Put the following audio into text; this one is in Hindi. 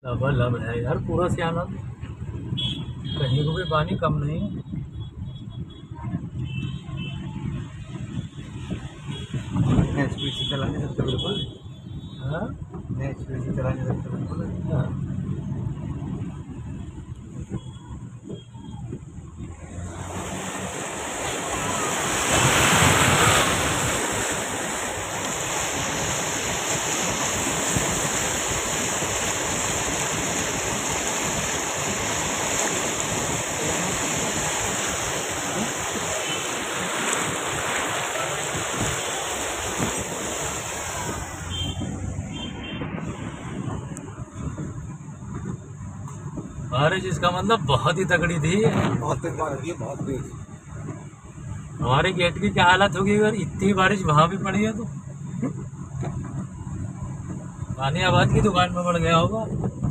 लबालब है यार पूरा सियाना, कहीं को भी पानी कम नहीं है। स्पीड से चला नहीं सकते बिल्कुल। हाँ स्पीड से चला नहीं सकते बिल्कुल। हाँ। बारिश इसका मतलब बहुत ही तगड़ी थी। बहुत तेज बारिश है, बहुत तेज। हमारे गेट की क्या हालत होगी अगर इतनी बारिश वहां भी पड़ी है तो। पानी आबाद की दुकान में पड़ गया होगा।